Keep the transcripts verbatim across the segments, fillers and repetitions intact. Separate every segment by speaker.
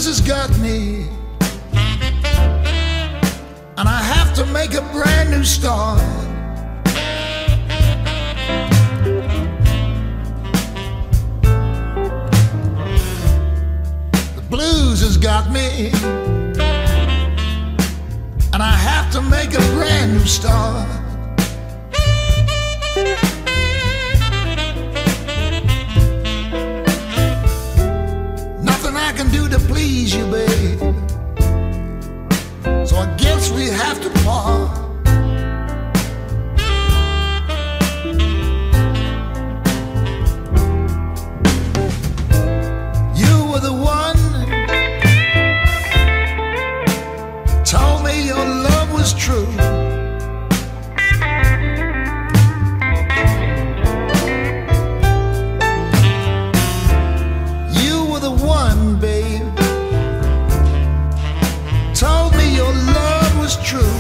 Speaker 1: has got me, and I have to make a brand new start. The blues has got me, and I have to make a brand new start. Nothing I can do to please you, babe, so I guess we have to part. You were the one, told me your love was true. You were the one, babe, told me your love was true.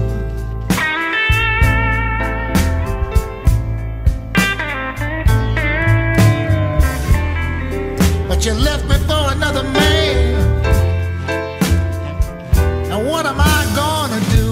Speaker 1: But you left me for another man, and what am I gonna do?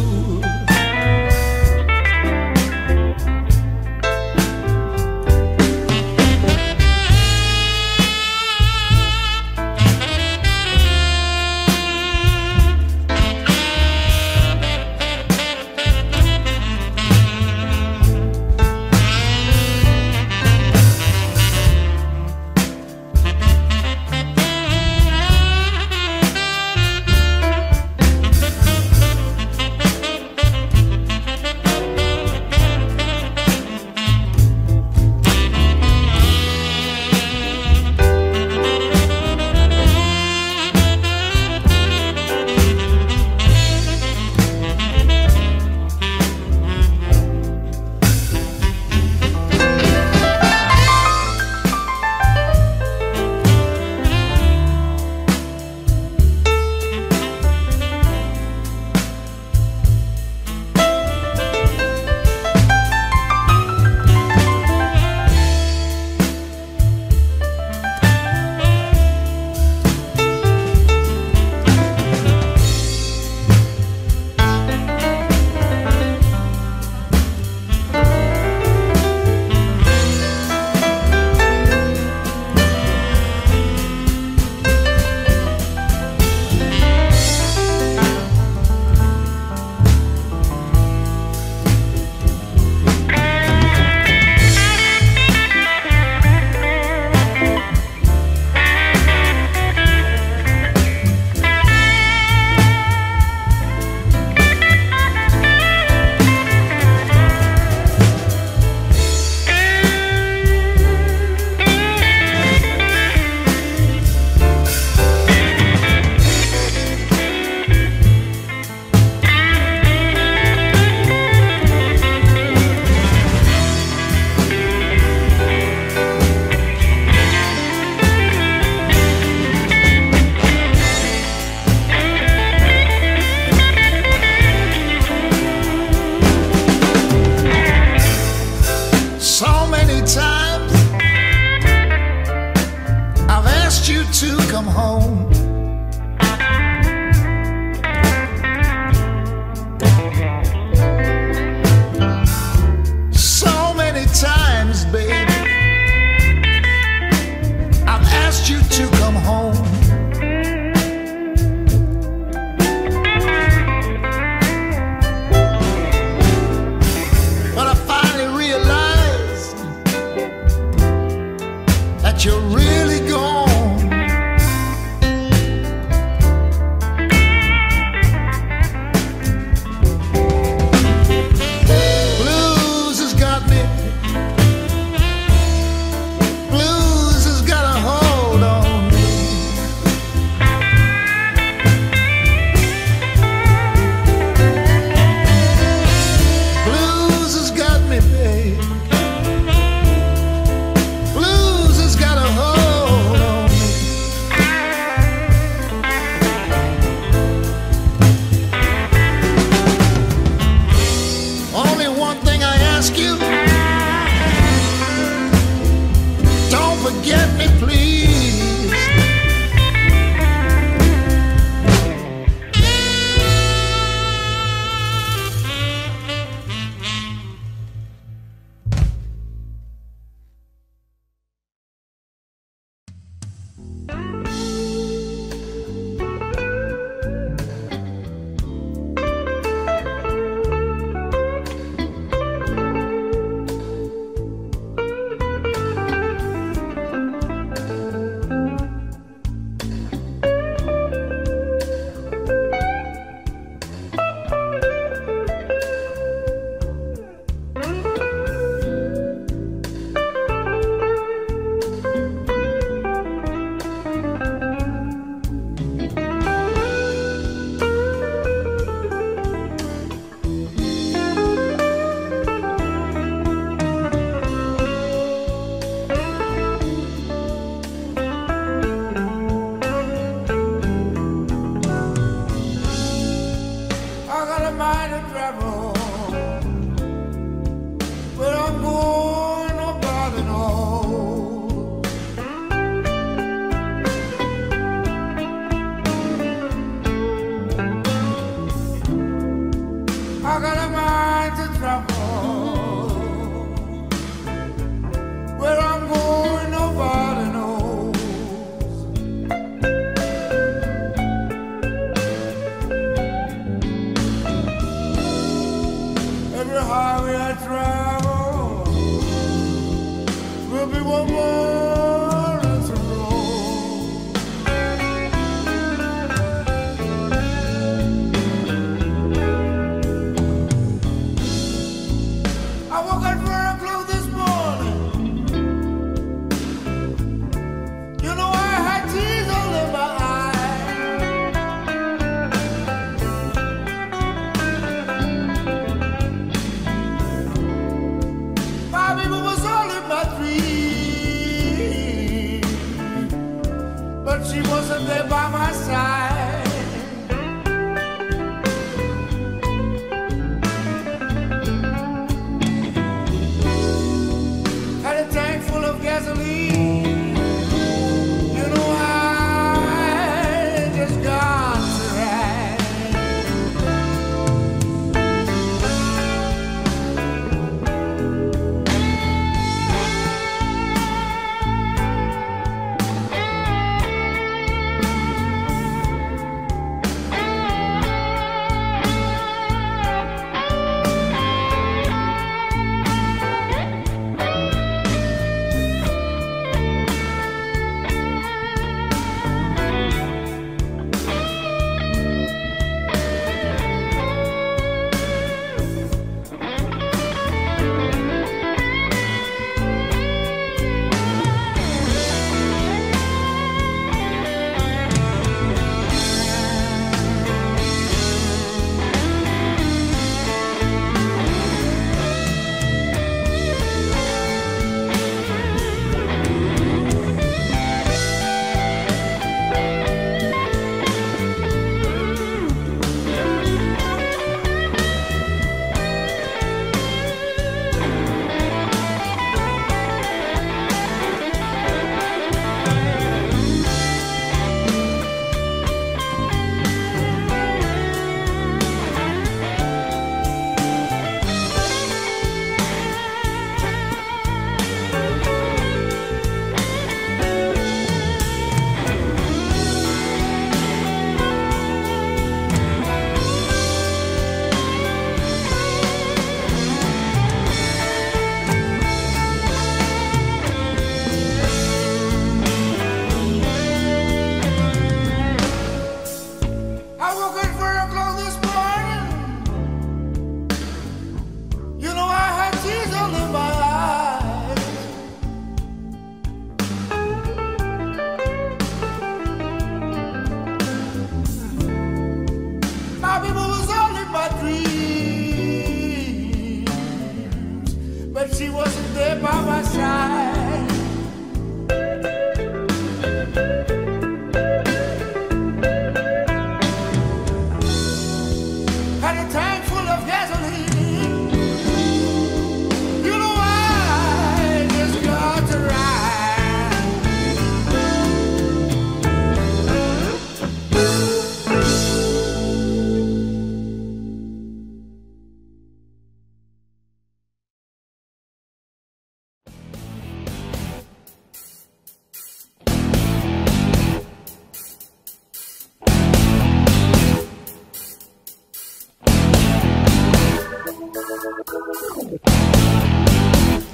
Speaker 1: To come home, so many times, baby, I've asked you to come home. But I finally realized that you're really gone. Blues has got a hold on me.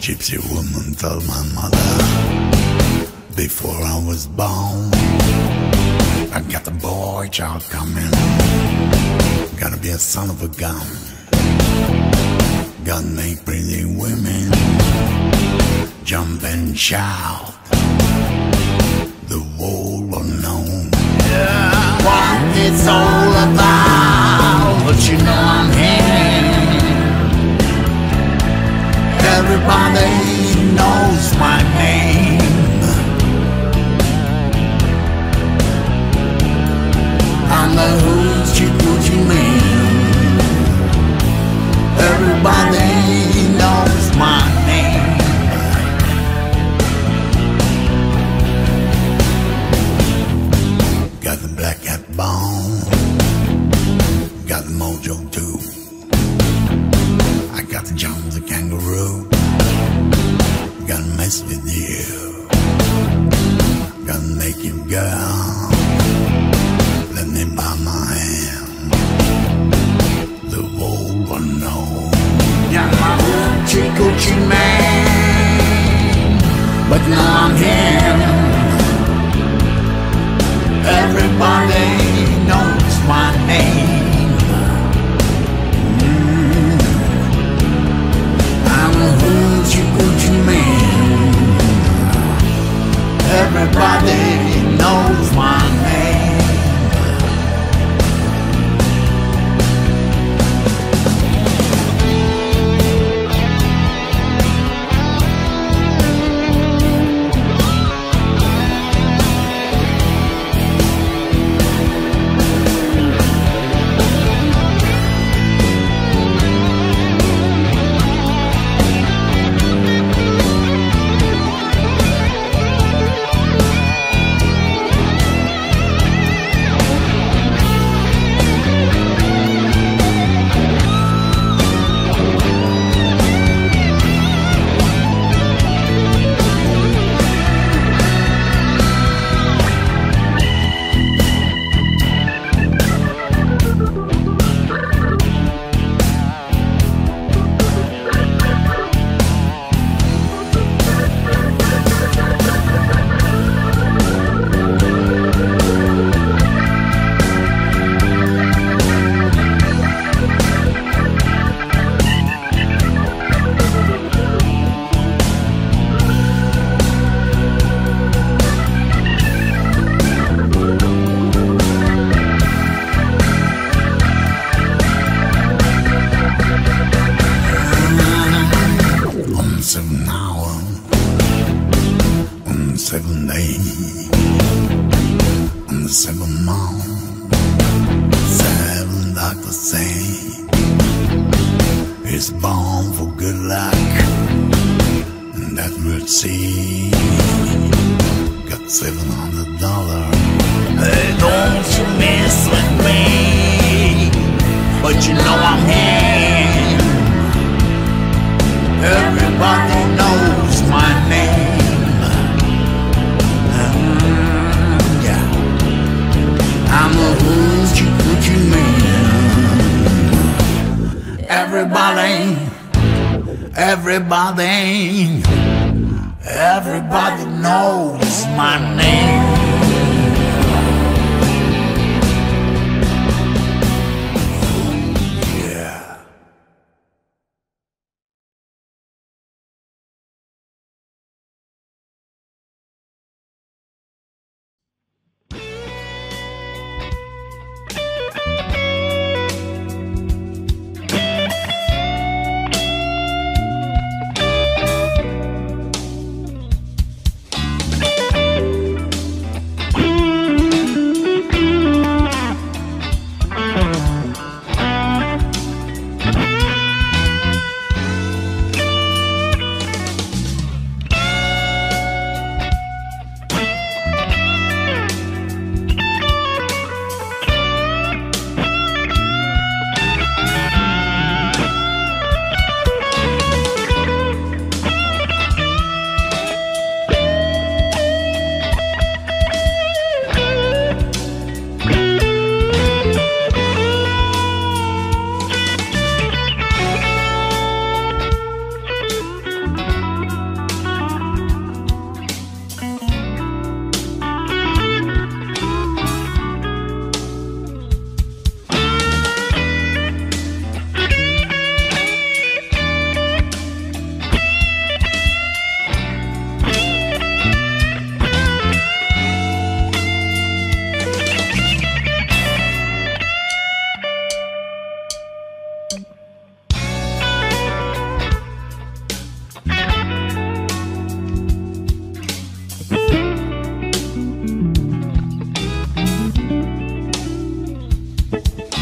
Speaker 1: gypsy woman told my mother before I was born, I got the boy child coming, gotta be a son of a gun. Gotta make pretty women jump and shout, the world will know what it's all about. But you know I'm here, everybody knows my name. I'm the hoochie coochie man, everybody knows my name. Got the black cat bone, got the mojo too. I got the Jones the kangaroo, gotta mess with you, gotta make you girl, let me buy my hand, the world will know. Yeah, my hoochie coochie man, but now I'm here, everybody knows my name. Mm. I'm a hoochie coochie man, everybody knows my name. Seven hour, on the seven day, on the seven month, seven doctors say it's born for good luck, and that we'll see. Got seven hundred dollars. Hey, don't you mess with me, but you know I'm here. Everybody knows my name. Mm, yeah. I'm a hoochie coochie man. Everybody, everybody, everybody knows my name.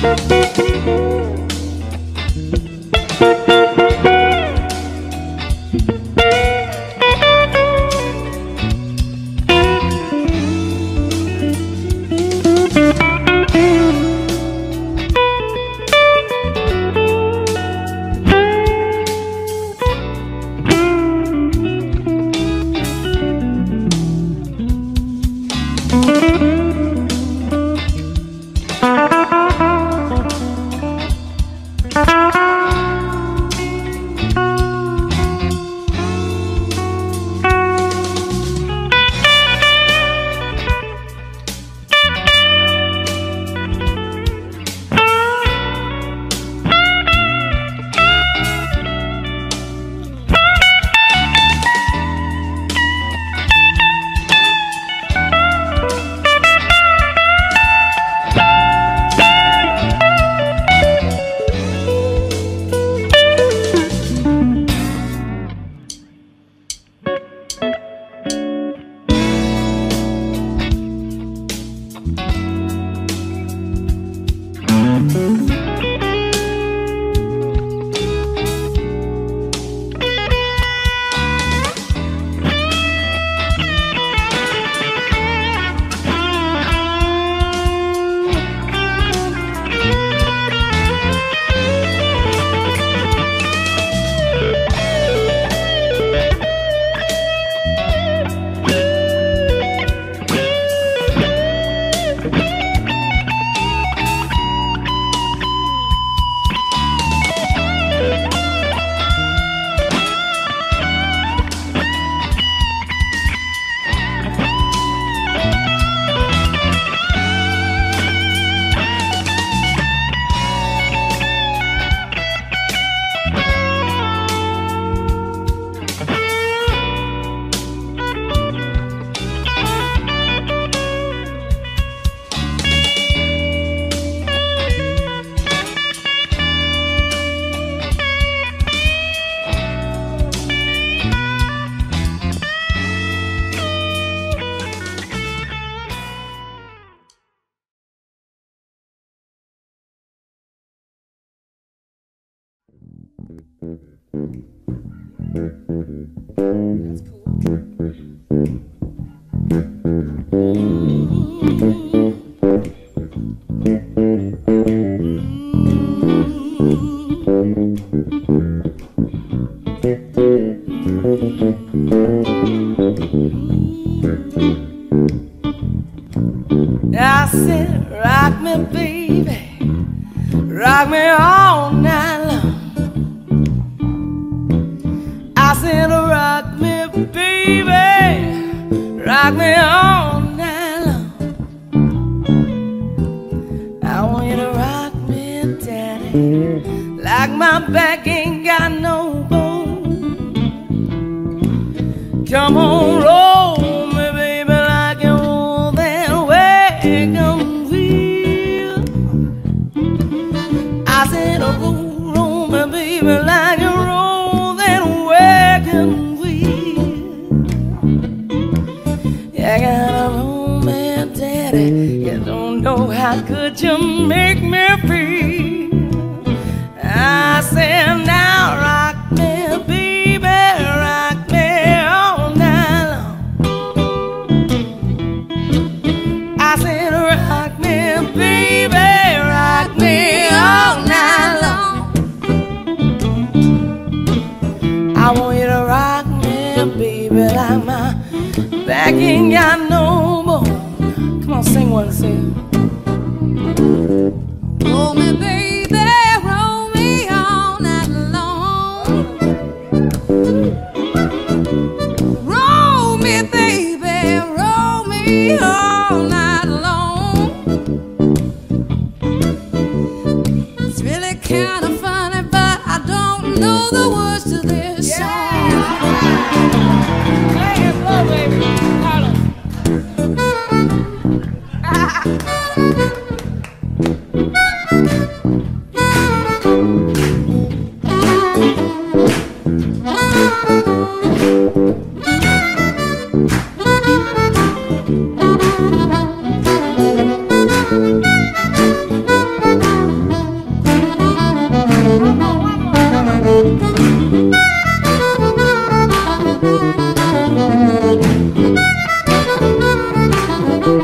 Speaker 2: I said, rock me, baby, rock me all night long. I said, rock me, baby, rock me all night long. I want you to rock me, daddy, like my back ain't got no bone. Come on, roll me, baby, like you roll that wagon wheel. I said, roll, roll me, baby, like you roll that wagon wheel. You gotta roll me, daddy, you don't know how good you make me feel. I said, now rock me, baby, rock me all night long. I said, rock me, baby, rock me all night long. I want you to rock me, baby, like my back ain't got no bone. Come on, sing one, sing.
Speaker 3: Roll me, baby, roll me all night long. Roll me, baby, roll me all night long. It's really kind of funny, but I don't know the words to this song.
Speaker 2: Play it slow, baby. Carlos.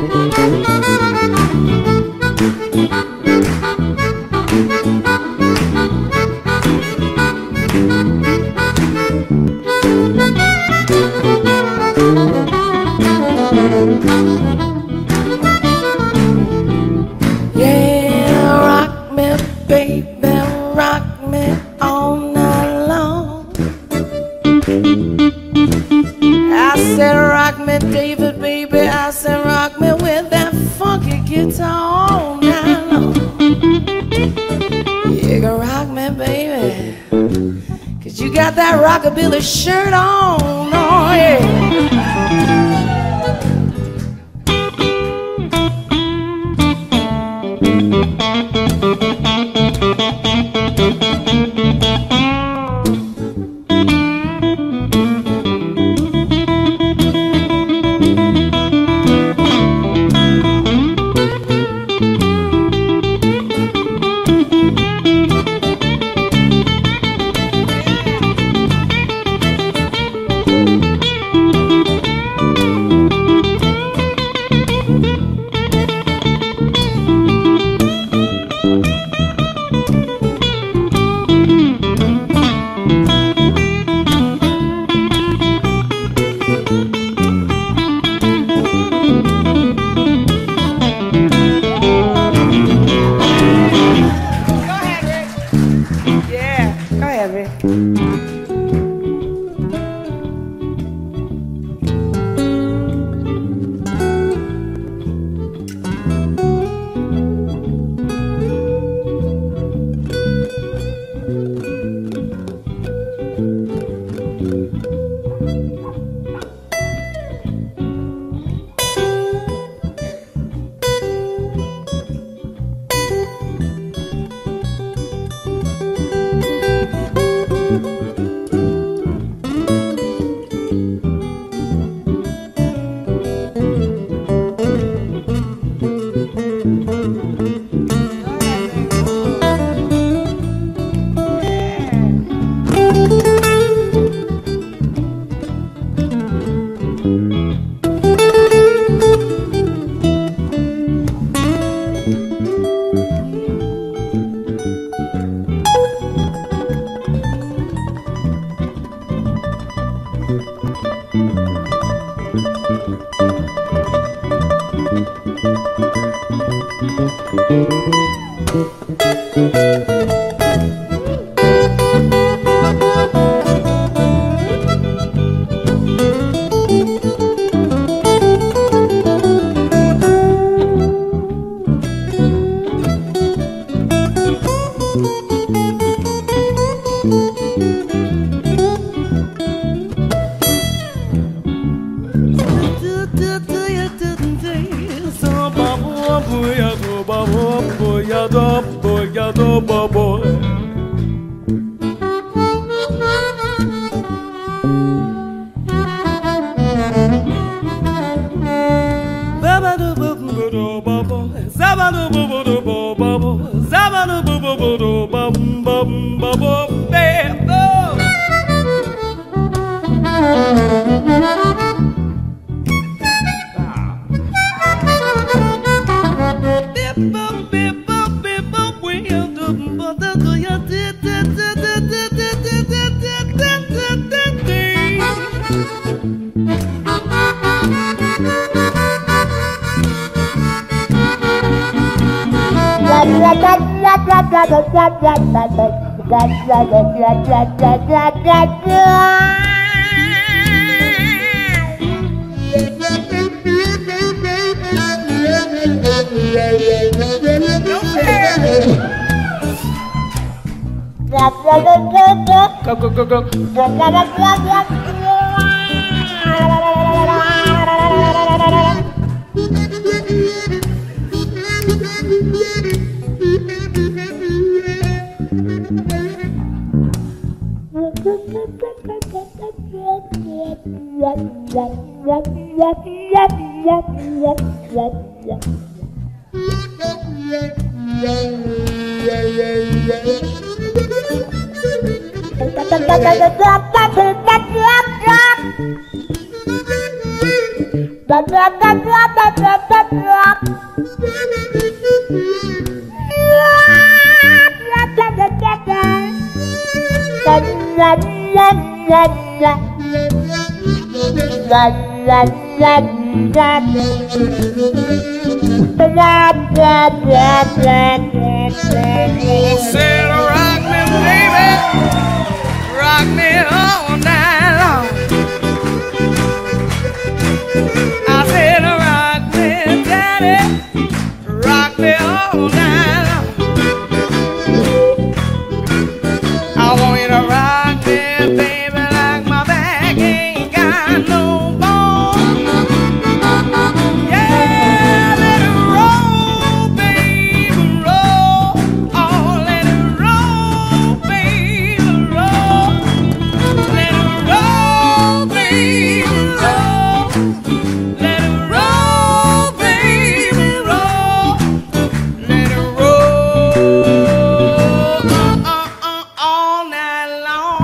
Speaker 2: Rockabilly shirt on, oh yeah.
Speaker 4: Go, go, go, go.
Speaker 2: Said rock me, baby, rock me all night long. I said rock me, daddy, rock me all night long. I want you to rock me, baby, like my back ain't got no bone. Yeah, let it roll, baby, roll. Oh, let it roll, baby, roll. Let it roll, baby, roll. Let it roll, baby, roll. Let it roll uh, uh, uh, all night long.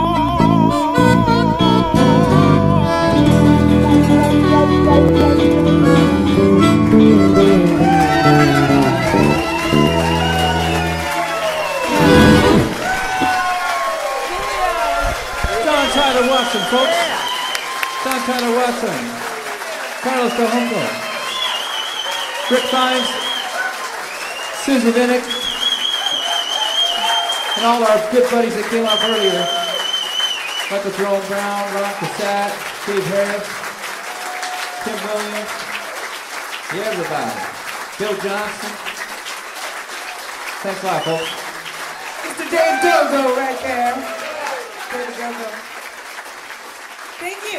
Speaker 5: John Tyler Watson, folks. John Tyler Watson. Carlos Cajongo. Rick Fives. Susie Vinnick. And all our good buddies that came up earlier. Michael Jerome Brown, Ron Cassat, Steve Harris, Tim Williams. Everybody. Bill Johnson. Thanks a lot, folks.
Speaker 2: Mister Dave Dozo right there. Dave Dozo. Thank you.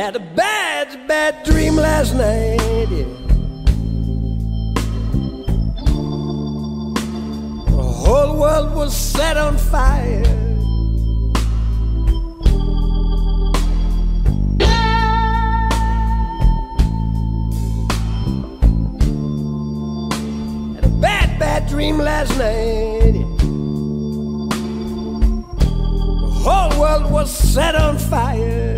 Speaker 6: Had a bad, bad dream last night. Yeah. The whole world was set on fire. Had a bad, bad dream last night. Yeah. The whole world was set on fire.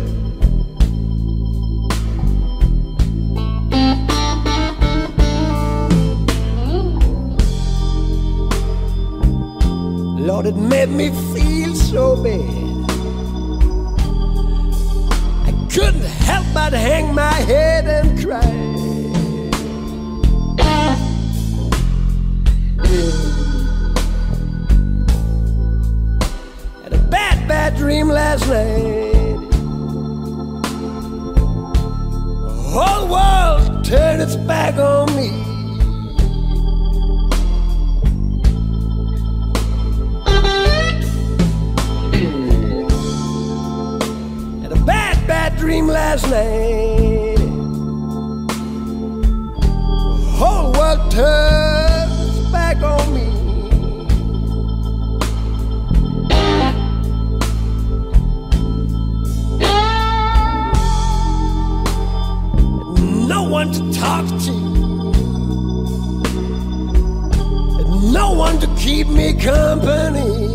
Speaker 6: Lord, it made me feel so bad. I couldn't help but hang my head and cry. Had a bad, bad dream last night. The whole world turned its back on me. Dream last night. The whole world turns back on me. No one to talk to, and no one to keep me company.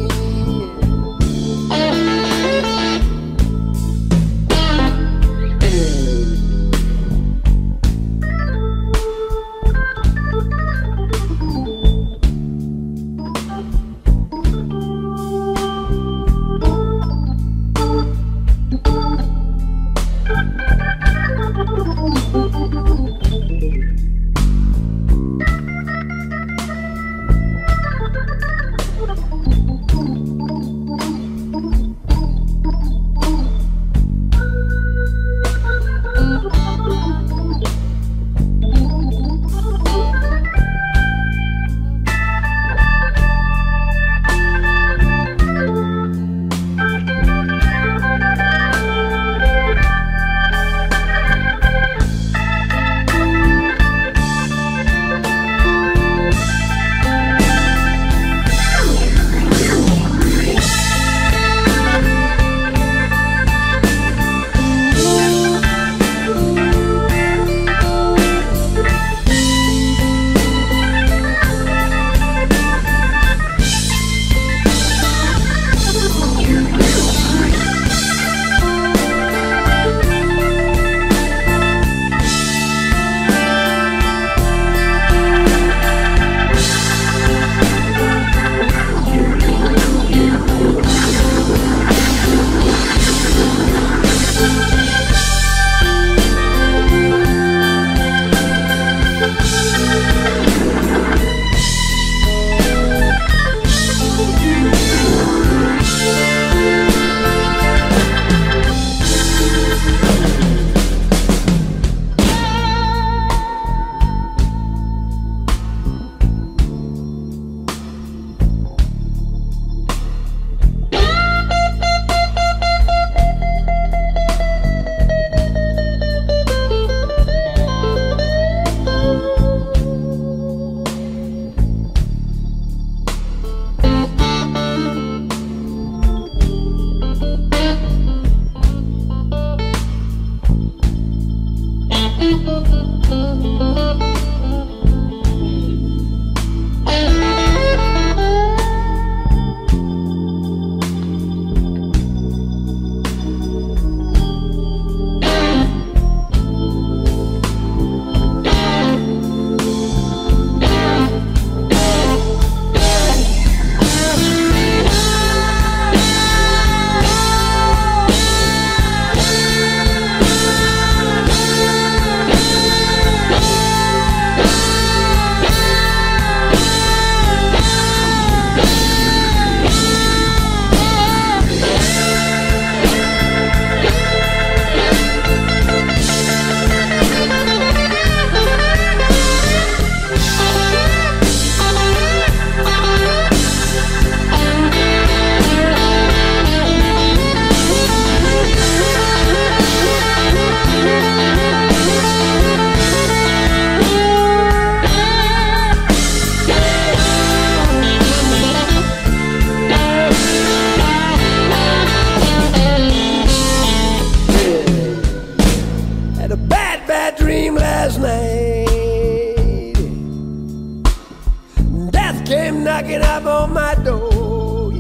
Speaker 6: came knocking up on my door.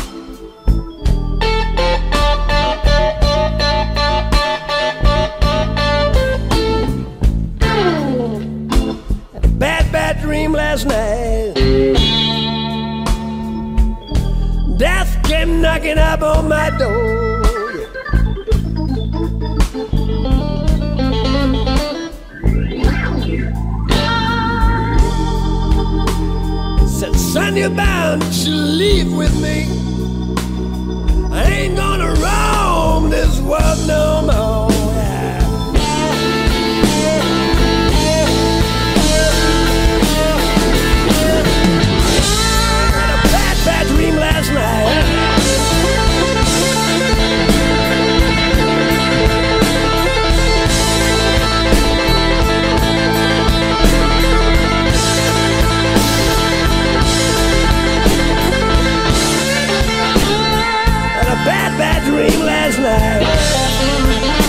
Speaker 6: Had a bad, bad dream last night. Death came knocking up on my door. Said, son, you're bound to leave with me. I ain't gonna roam this world no more. I had a bad, bad dream last night. Bad, bad dream last night.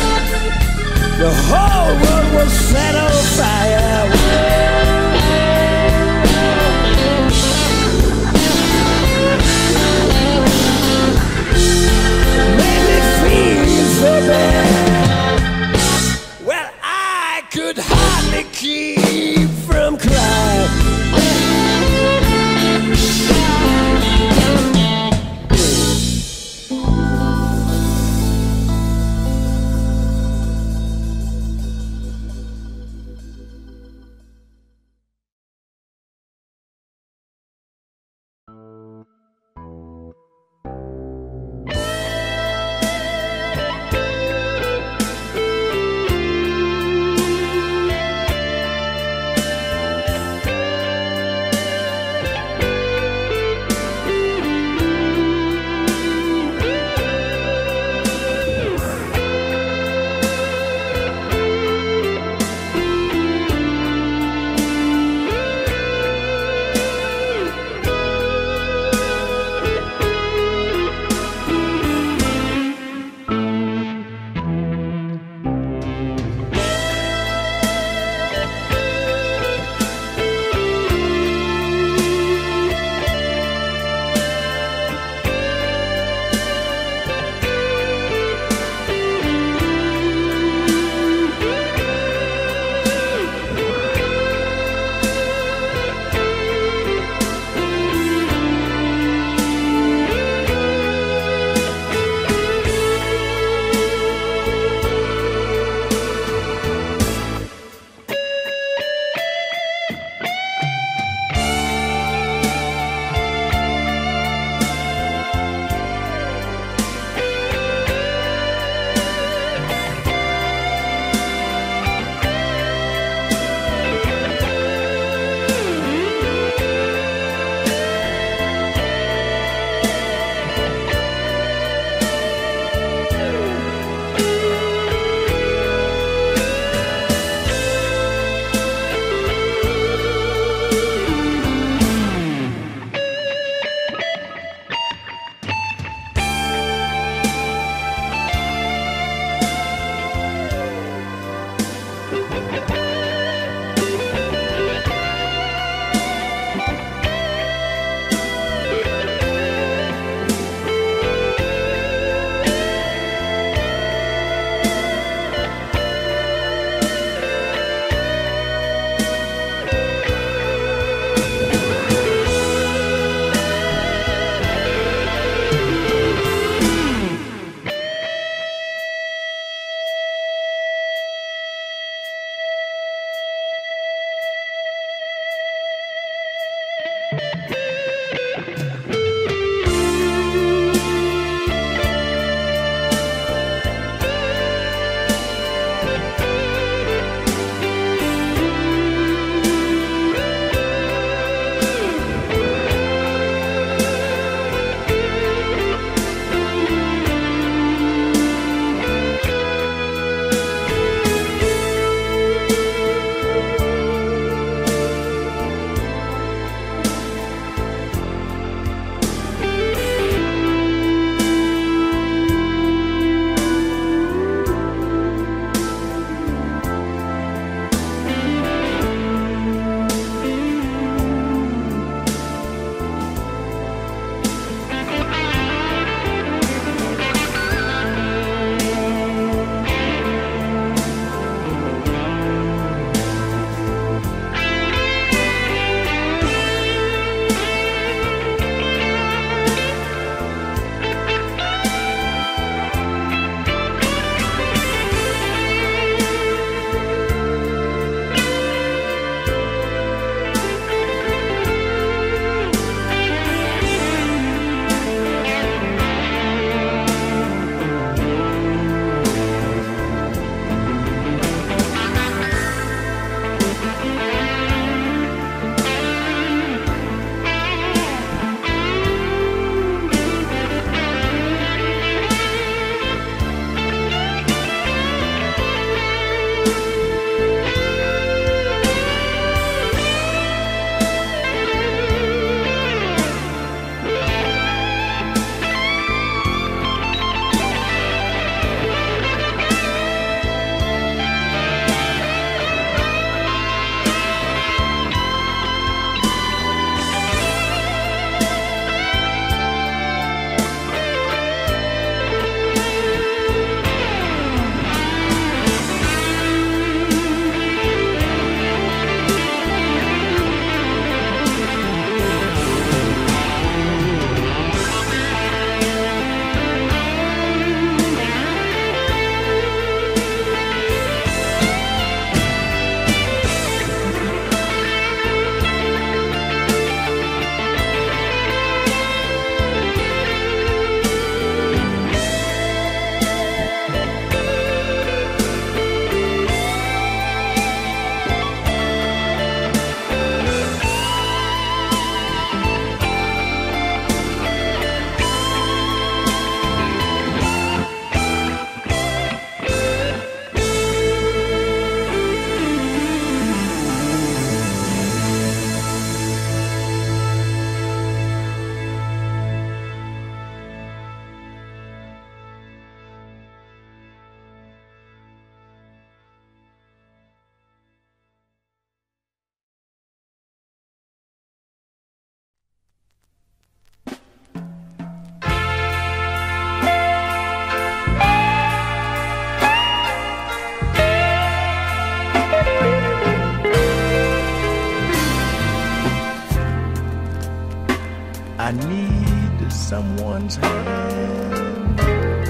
Speaker 7: I need someone's hand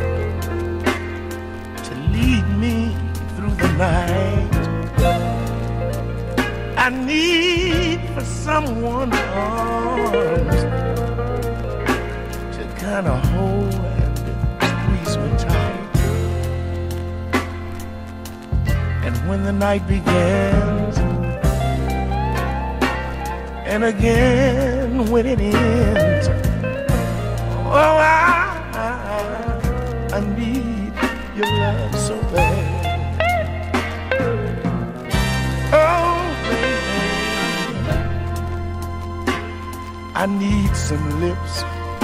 Speaker 7: to lead me through the night. I need for someone's arms to kind of hold and squeeze me tight. And when the night begins, and again when it ends, oh, I, I, I need your love so bad. Oh, baby, I need some lips.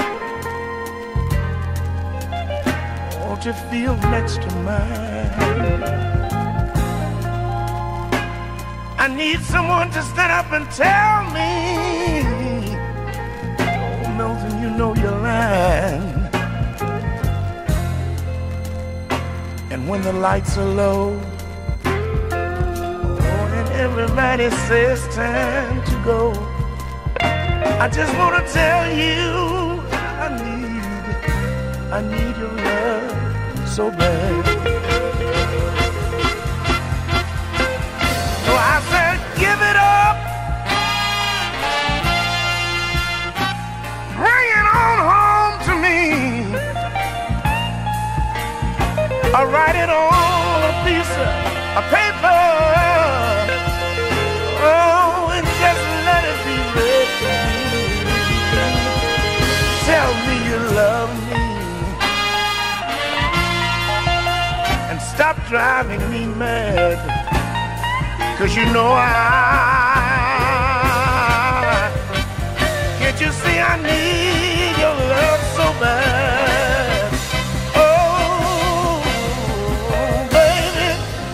Speaker 7: Won't you feel next to mine? I need someone to stand up and tell me, oh, Milton, you know you're lying. And when the lights are low, oh, and everybody says time to go, I just want to tell you, I need, I need your love so bad. I said, give it up, bring it on home to me. I'll write it on a piece of paper, oh, and just let it be read to me. Tell me you love me, and stop driving me mad. 'Cause you know I, can't you see I need your love so bad? Oh, baby,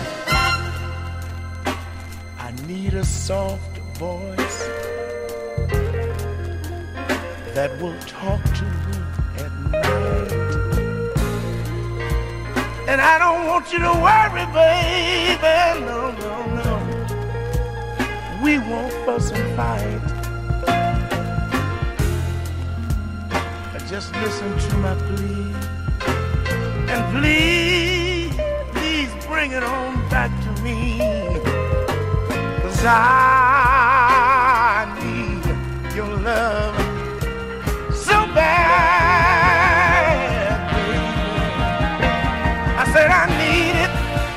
Speaker 7: I need a soft voice that will talk to me at night. And I don't want you to worry, baby, no, no, no. We won't fuss and fight. Just listen to my plea, and please, please bring it on back to me, 'cause I need your love so bad, baby. I said I need it.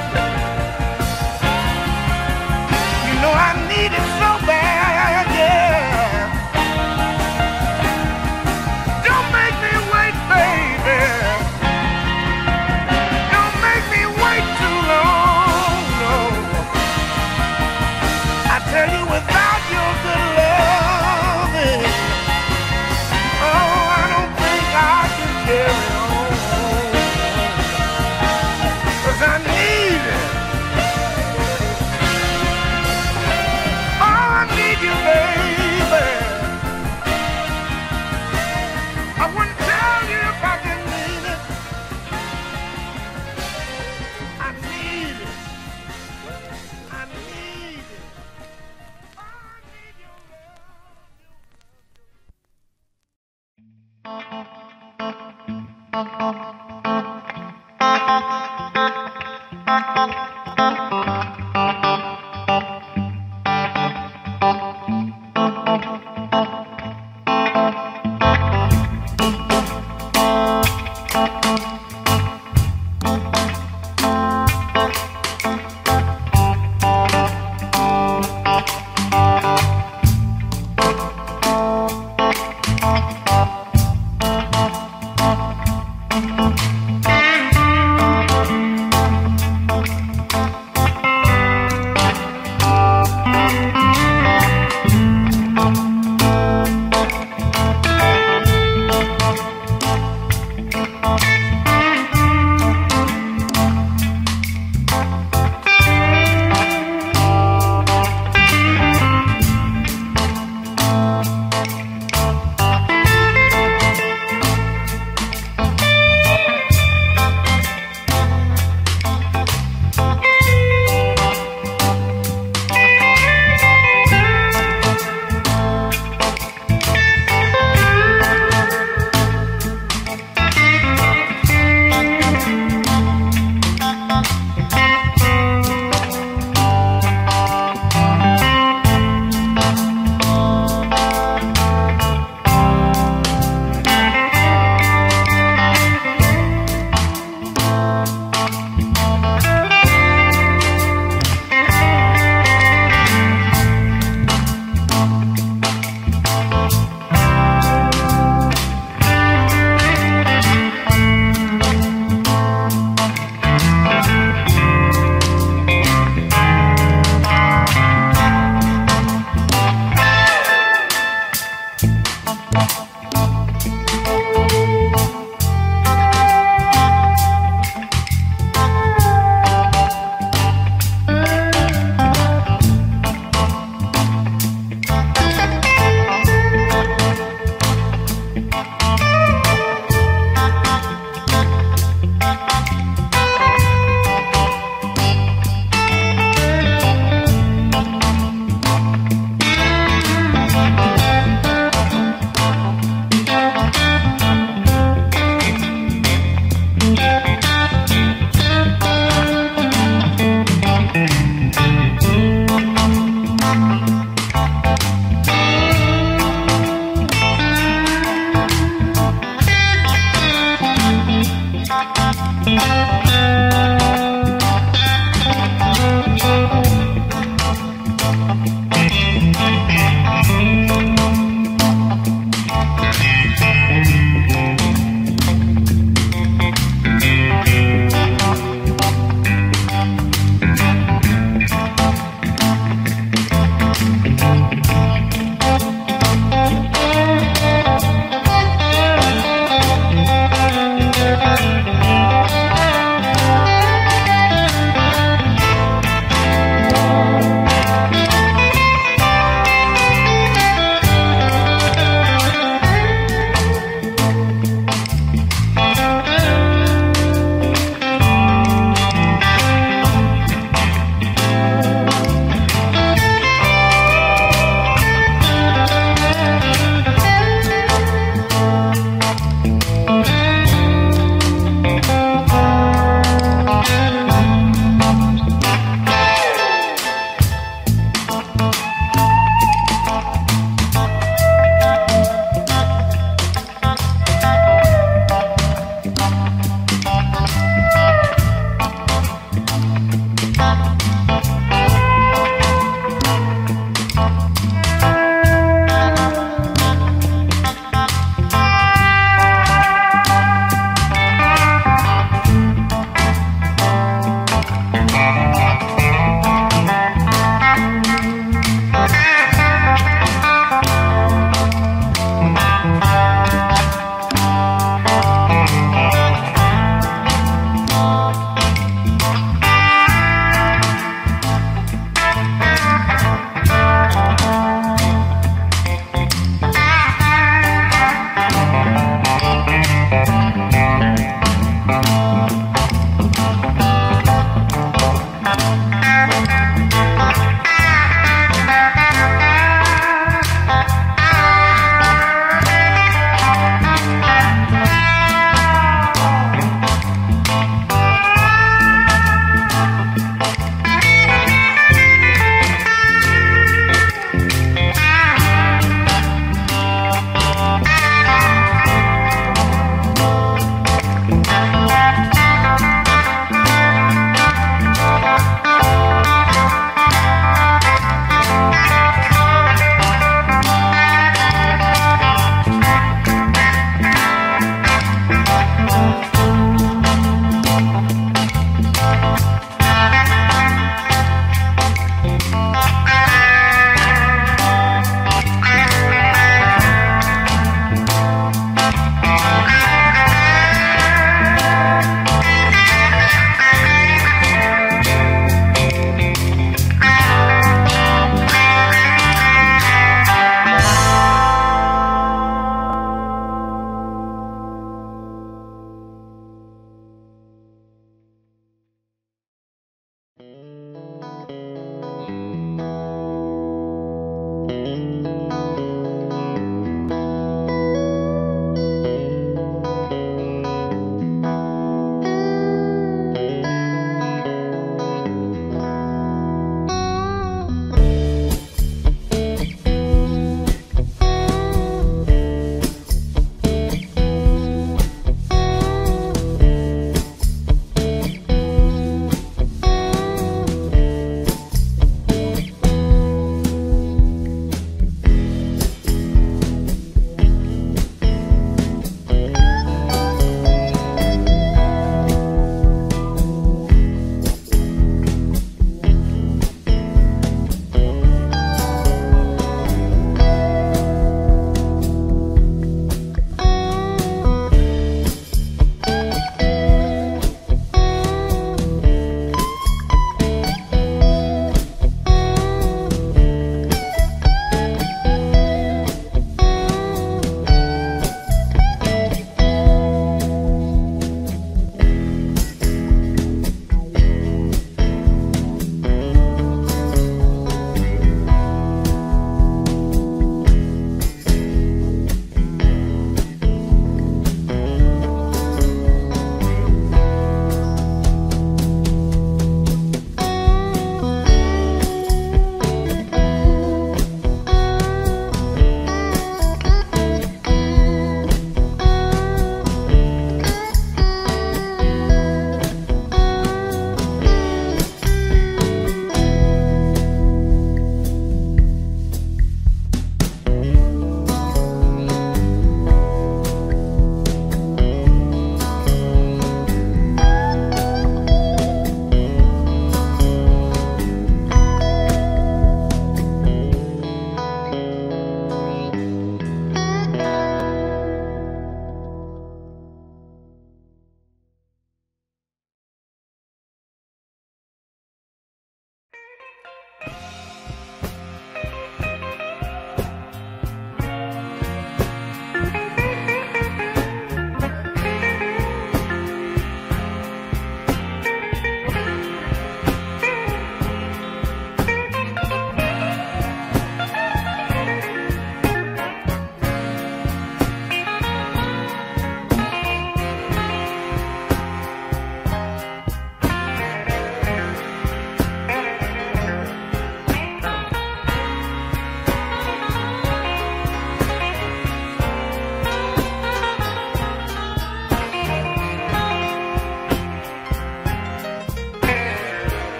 Speaker 7: You know I need it so bad, yeah. Don't make me wait, baby. Don't make me wait too long, no. I tell you, without your good loving,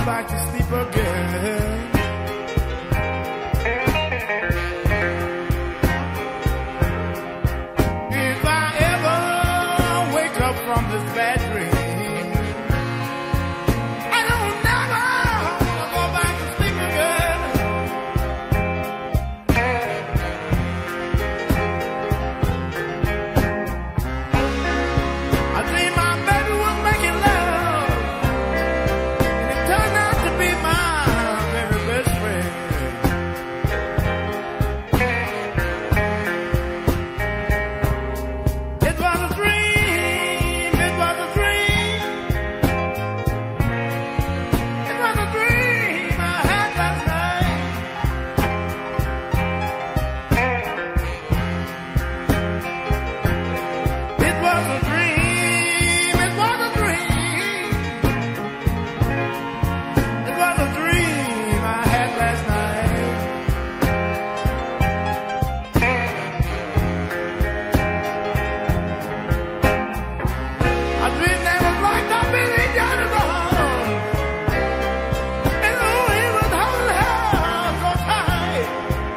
Speaker 7: back to sleep again. If I ever wake up from this bad dream, I don't never go back to sleep again. I dream my baby was making love, and it turned out to be my very best friend. It was a dream, it was a dream, it was a dream I had last night. It was a dream, it was a dream, it was a dream I had last night. I dreamed that was locked up in his yard home, and oh, he was holding her so tight.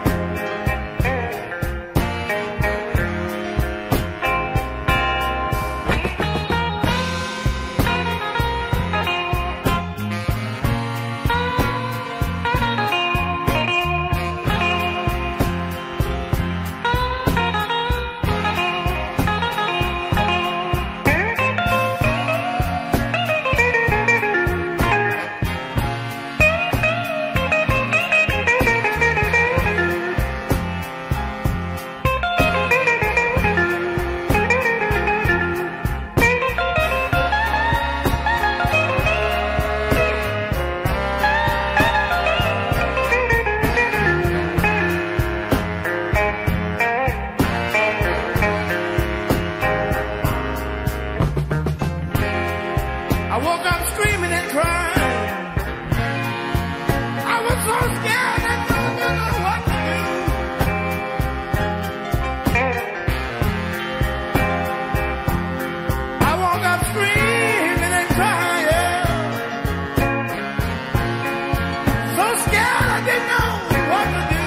Speaker 7: I woke up screaming and crying. I was so scared I didn't know what to do. I woke up screaming and crying. So scared I didn't know what to do.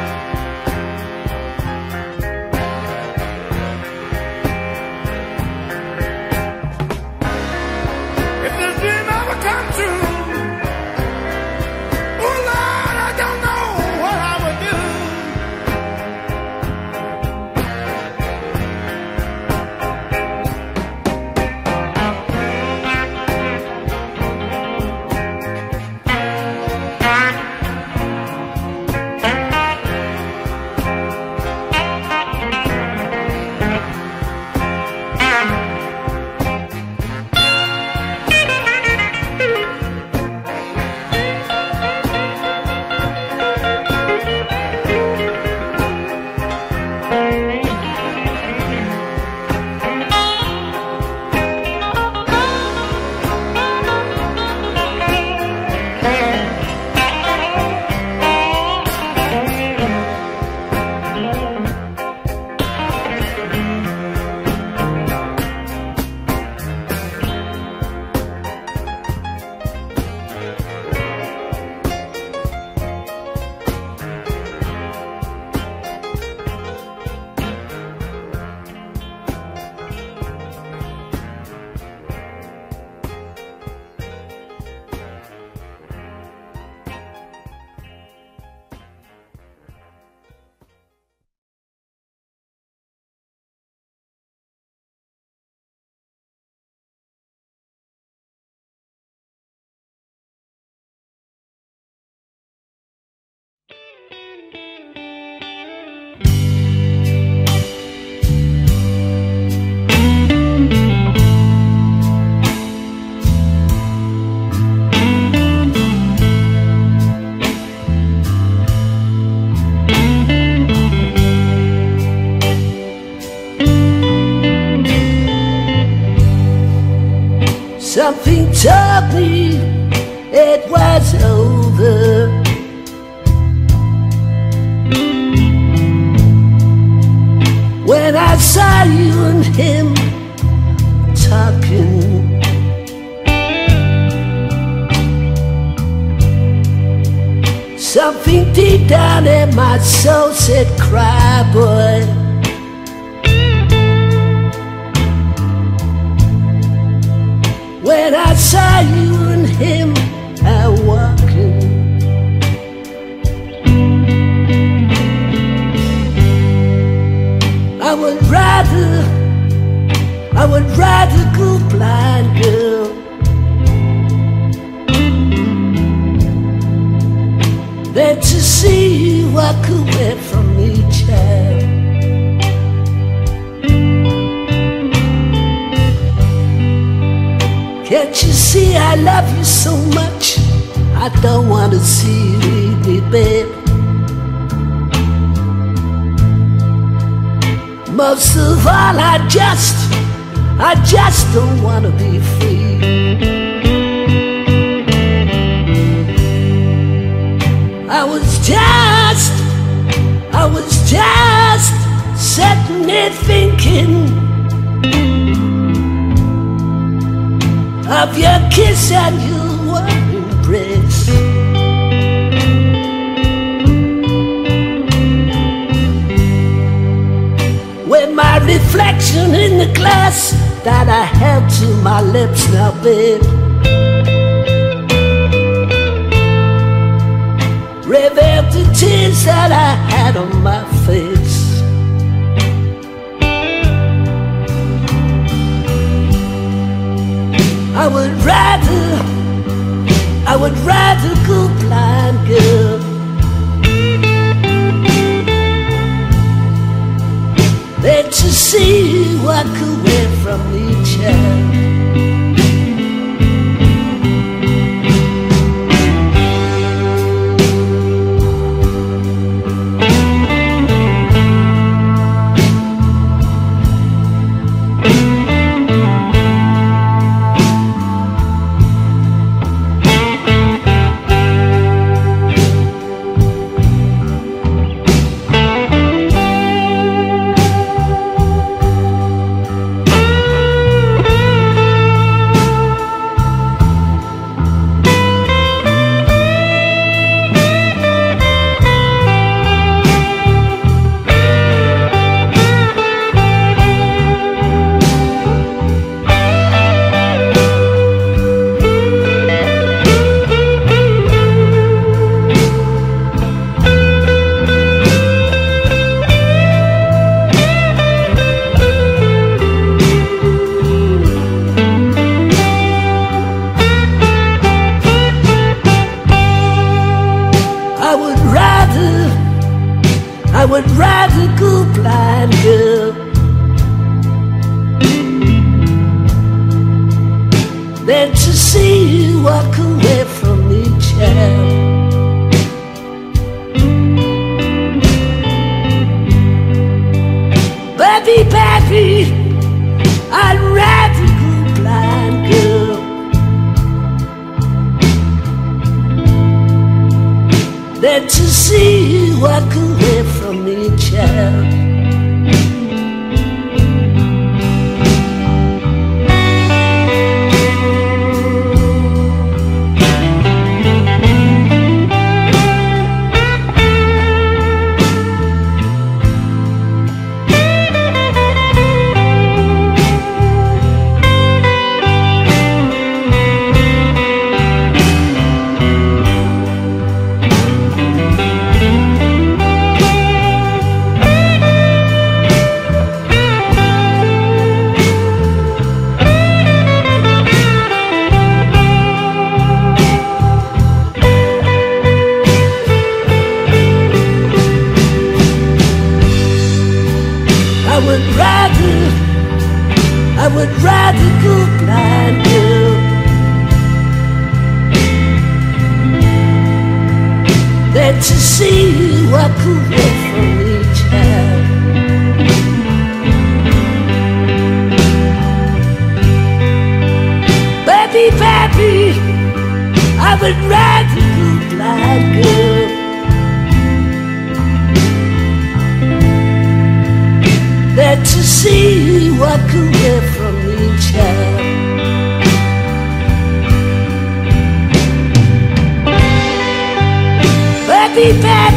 Speaker 7: If this dream ever comes true, oh Lord, I don't know what I would do.
Speaker 6: Something told me it was over. When I saw you and him talking,
Speaker 8: deep down in my soul said, cry, boy. When I saw you and him out walking, I would rather, I would rather go blind, girl, than to see you walk away from me, child. Can't you see I love you so much? I don't want to see you leave me, babe. Most of all, I just, I just don't want to be free. I was just, I was just sitting there thinking of your kiss and your warm embrace. With my reflection in the glass that I held to my lips now, babe, revealed the tears that I had on my face. I would rather, I would rather go blind, girl, than to see you walk away from me, child. I would rather go blind, girl, than to see you walk away from me, child. Baby, baby, I'd rather go blind, girl, than to see you walk away from me, child. I would rather, I would rather go blind, girl, than to see you walk away from me, child. Baby, baby, I would rather go blind, girl, than to see you walk away from me, child. Baby, baby,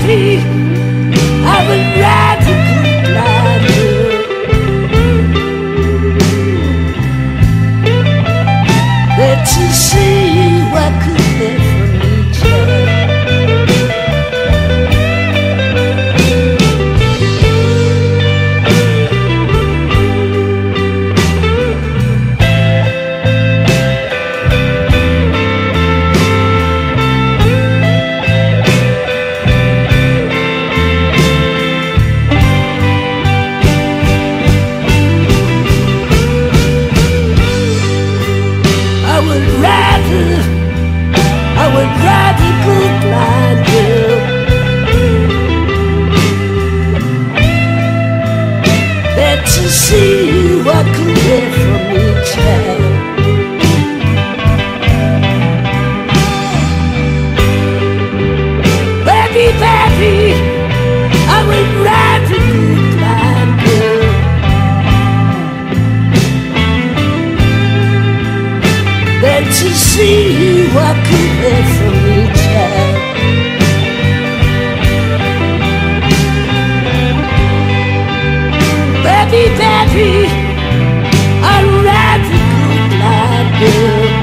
Speaker 8: to see what could live from each other. See what could live from each other. Baby, baby, I would rather be blind girl than to see what could live from each other. Baby, baby, I'd rather go blind girl.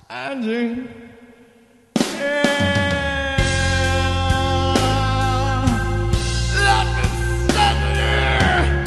Speaker 9: Angie. Yeah. Let me set you.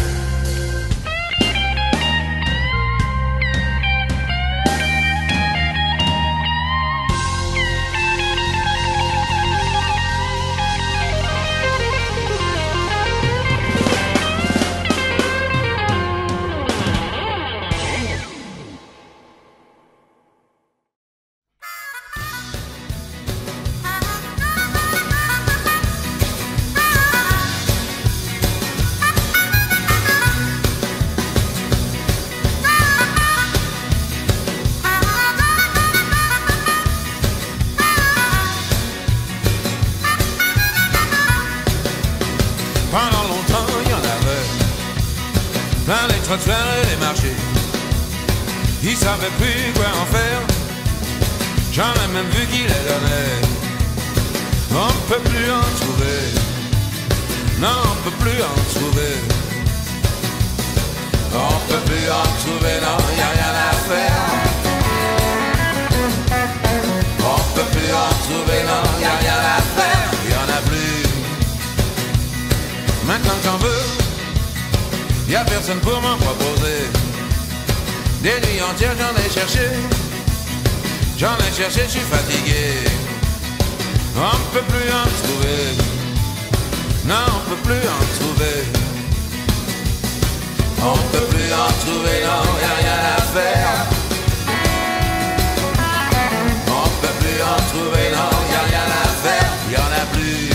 Speaker 10: Pendant longtemps, il y en avait plein les trottoirs et les marchés. Ils savaient plus quoi en faire. J'en ai même vu qui les donnait. On peut plus en trouver. Non, on peut plus en trouver. On peut plus en trouver, non, y a rien à faire. On peut plus en trouver, non, y a rien à faire. Y en a plus. Maintenant que j'en veux, y'a personne pour m'en proposer. Des nuits entières j'en ai cherché, j'en ai cherché, je suis fatigué. On ne peut plus en trouver, non on peut plus en trouver. On ne peut plus en trouver, non y'a rien à faire. On ne peut plus en trouver, non y'a rien à faire. Y'en a plus.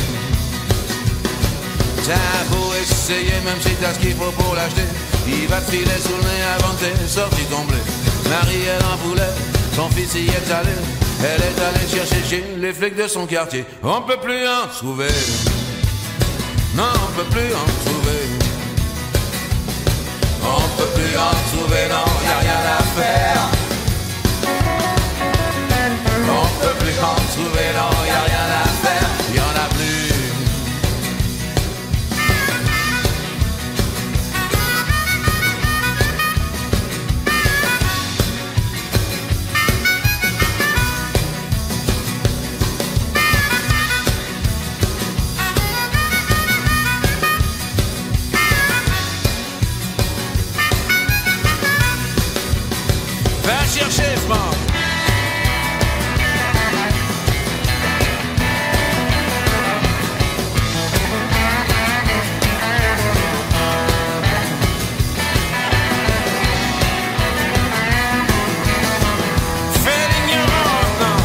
Speaker 10: T'as beau essayer, même si t'as ce qu'il faut pour l'acheter, il va te filer sous le nez avant que t'aies sorti ton blé. Marie elle en voulait, son fils y est allé. Elle est allée chercher chez les flics de son quartier. On peut plus en trouver. Non, on peut plus en trouver. On peut plus en trouver, non, y'a rien à faire. On peut plus en trouver, non, y'a rien à faire. Y'en a plus. Chercher ce monde. Fais l'ignorance, non.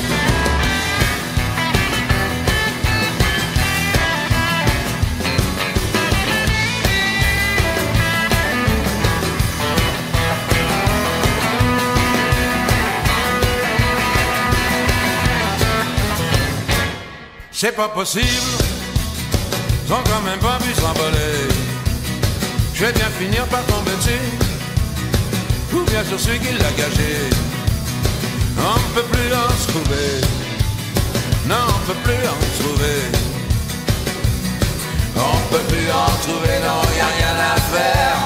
Speaker 10: C'est pas possible, ils ont quand même pas pu s'envoler. Je vais bien finir par tomber dessus, ou bien sur celui qui l'a gagé. On ne peut plus en trouver, non on peut plus en trouver. On peut plus en trouver, non y'a rien à faire.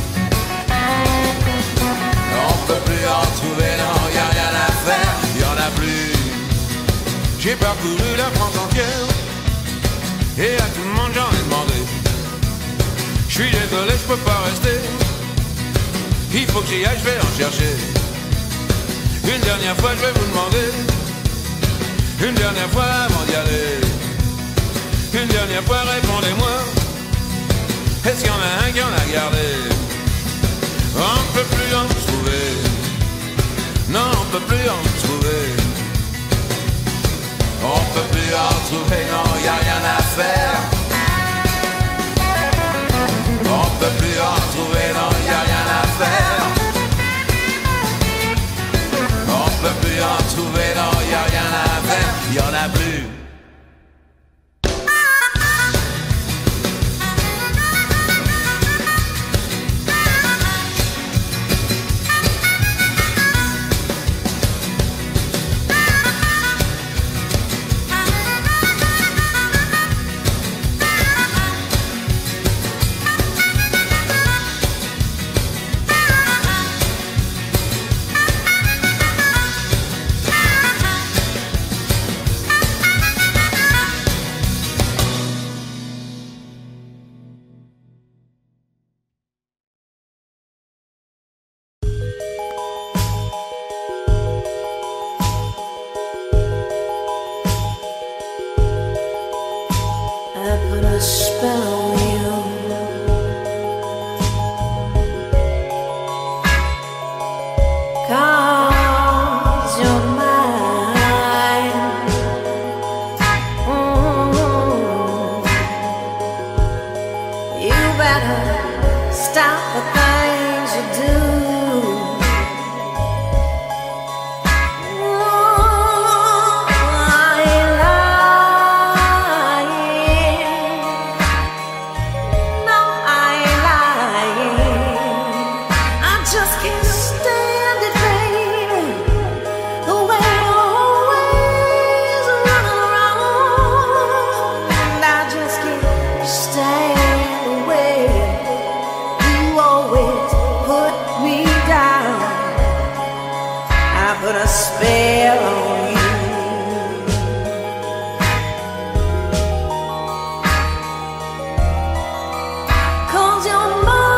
Speaker 10: On peut plus en trouver, non y'a rien à faire. Y'en a plus. J'ai parcouru la France entière et à tout le monde j'en ai demandé. Je suis désolé, je peux pas rester. Il faut que j'y aille, je vais en chercher. Une dernière fois, je vais vous demander. Une dernière fois avant d'y aller. Une dernière fois, répondez-moi. Est-ce qu'il y en a un qui en a gardé? On ne peut plus en trouver. Non, on ne peut plus en trouver. On peut plus en trouver, non, y a rien à faire. On peut plus en trouver, non, y a rien à faire. On peut plus en trouver, non, y a rien à faire. Y en a plus.
Speaker 3: a spell on you. Cause you're mine. Mm-hmm. You better stop the things you do. Put a spell on you. Cause you're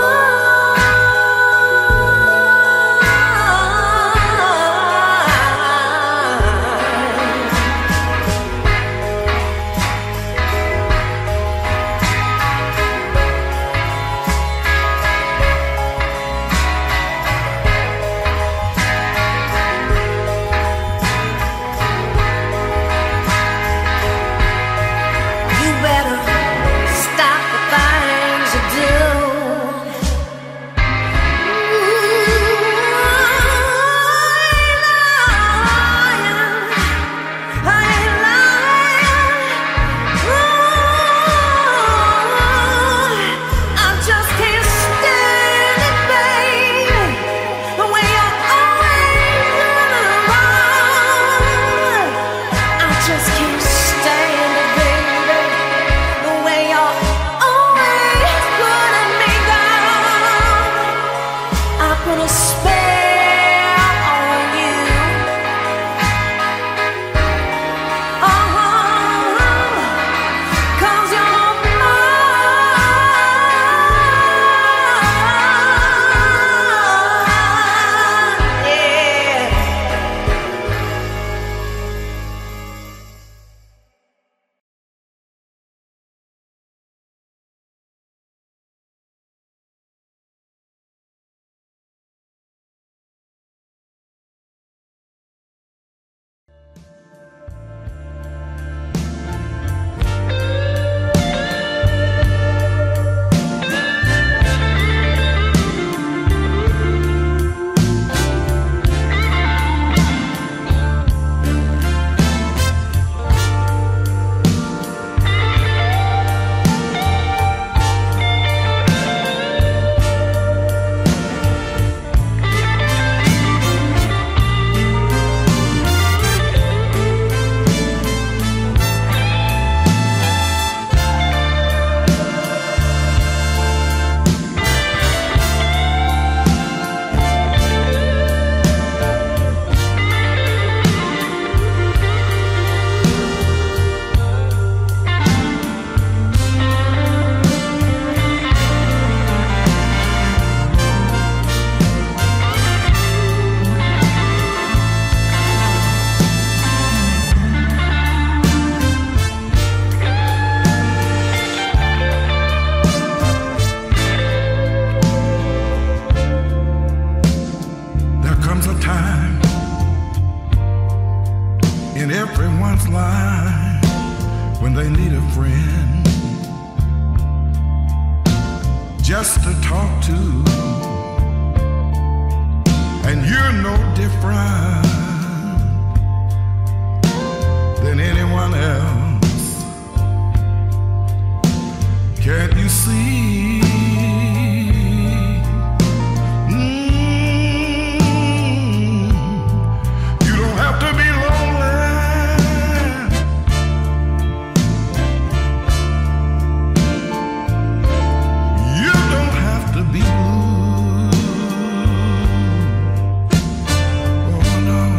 Speaker 11: when they need a friend just to talk to, and you're no different than anyone else. Can't you see? Oh no.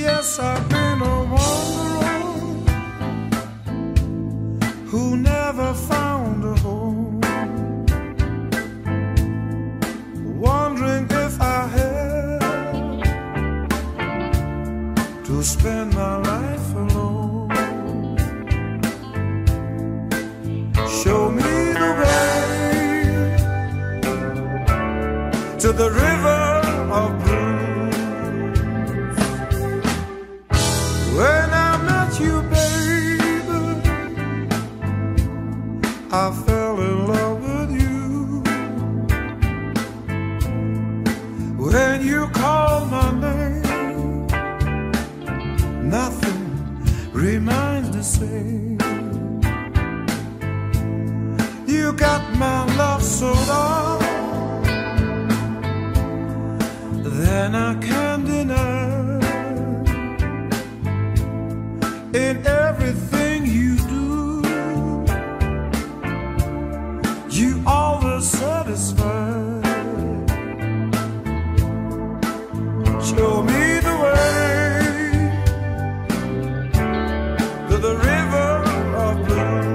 Speaker 11: Yes, I've been a wanderer who never found a home, wondering if I had to spend my life alone. Show me the way to the river of blue. When I met you, baby, I fell in love with you. When you called my name, nothing remains the same. You got my love so long, then I can't deny. In everything you do, you always satisfy. Show me the way to the river of blue.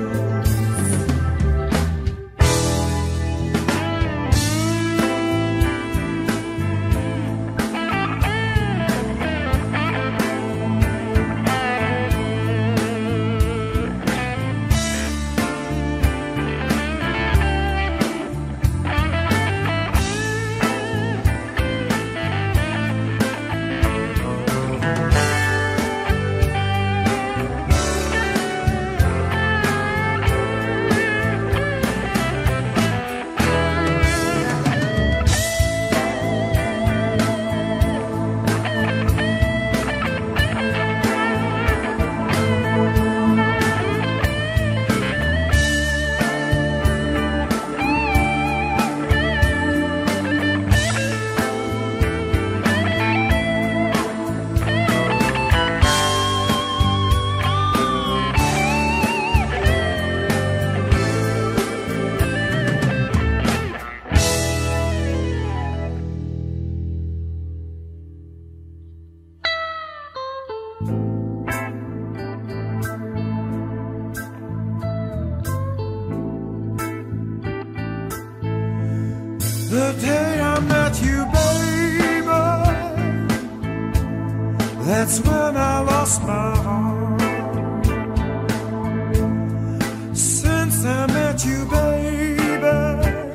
Speaker 11: The day I met you, baby, that's when I lost my heart. Since I met you, baby,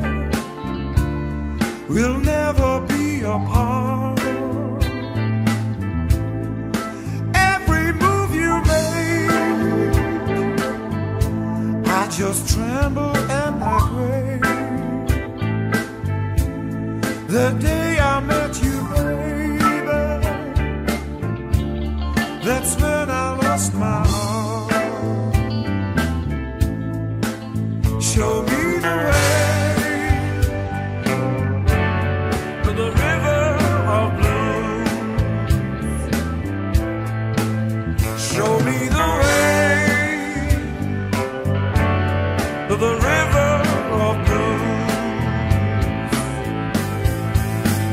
Speaker 11: we'll never be apart. Every move you make, I just tremble and I quake. The day I met you, baby, that's when I lost my heart. Show me the way to the river of blue. Show me the way to the river of blue.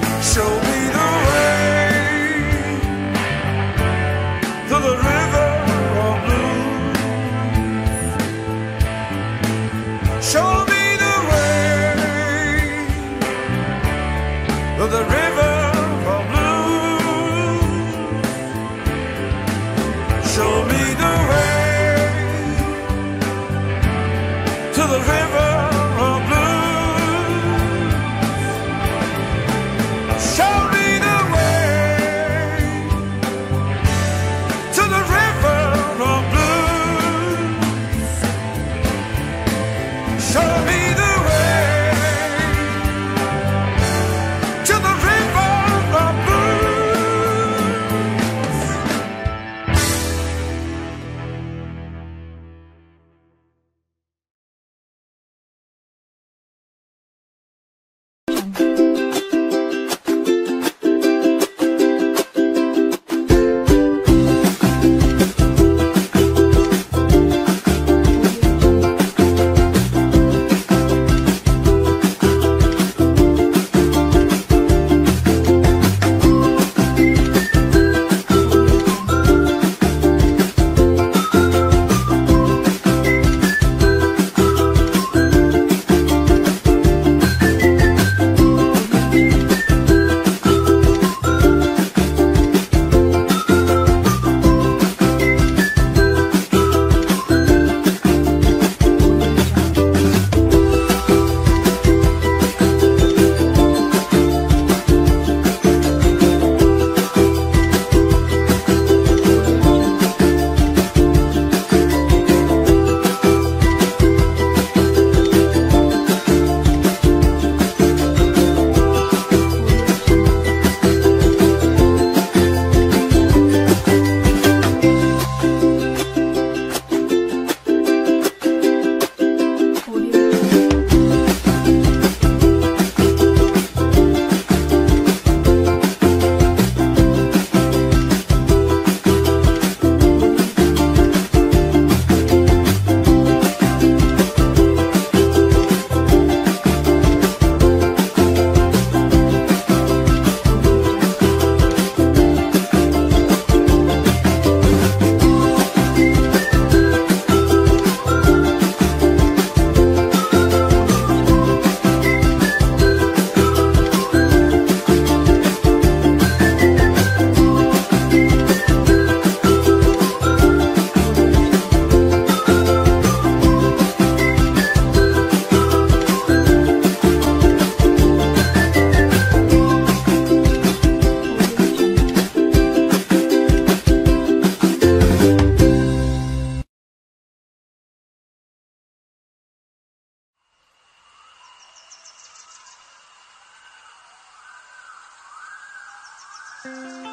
Speaker 12: Thank you.